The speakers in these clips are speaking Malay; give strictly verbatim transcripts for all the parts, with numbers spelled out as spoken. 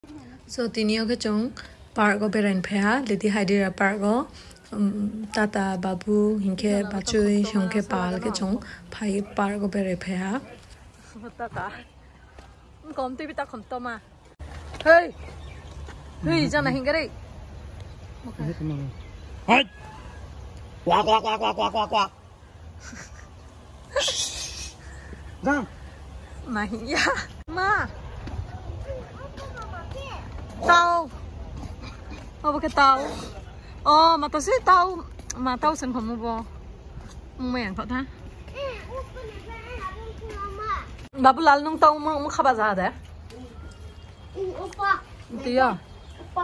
So tinio ke chong park beren phaya leti haidira park tata babu hinke bachui hongke pal ke chong phai park bere phaya tata kom ti bita khom to ma hey hey jana hinga re hai quá quá quá quá quá quá quá Giang mà ya ma tao oh pakai tao oh mà tao sih tao mà tao sen kamu bo mau yang kau ta babu lal nung tao mau mau khabar zada Opa itu ya Opa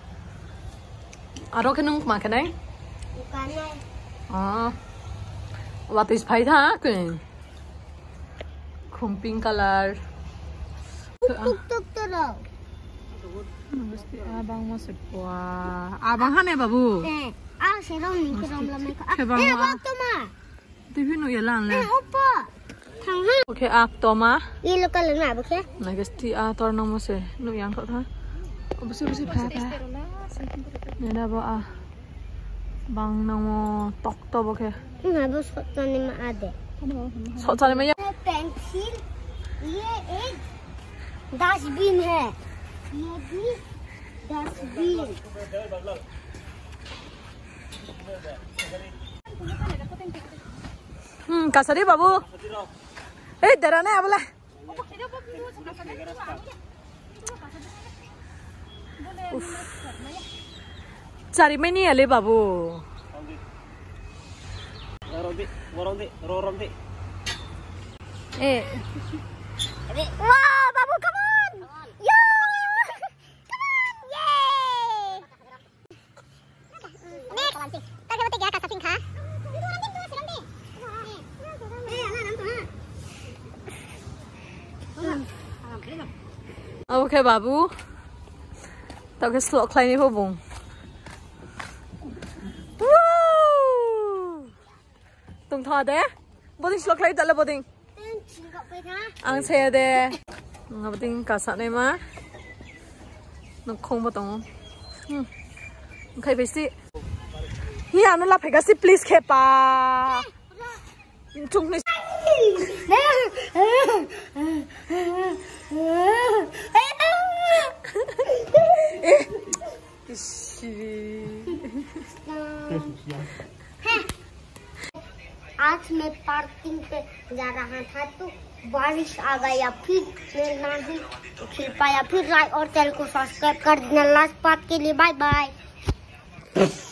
aro ke nung makan deh bukan ah waktu is pai tha kun pink color tuk tuk terus mesti abang masuk wah abang hane babu eh ah serong ni kerong lamai ka Kebang eh mah. waktu mah tv nu yalan le eh Opa thằng ha okay ak to ma ini kalau nak oke na gesti a tor no mo se nu yang kau tha besi besi pha pha ne na ba a bang na mo tok to bo ke nggak bos foto ni mah ada so chale ma ya pencil ये एक dustbin है ये भी dustbin hmm kasari babu eh darane abla cari meni ale babu Roronti roronti roronti eh wow babu come on yo come on yay nek lantik tadi mau tiga kata pink ha itu lantik tuh lantik eh lah lantik okay babu tao cái slot klein ni hobong wow tung tha de boding slot klein tala boding ang saya de ngabating kasak ne ma nong khong ba tong hmm kai besi hi anu la phega si please khe pa chung ni eh ishi आज मैं पार्किंग पे जा रहा था तो बारिश आ गया फिर मैं नहीं खेल पाया फिर लाइक और चैनल को सब्सक्राइब कर देना लास्ट पार्ट के लिए बाय बाय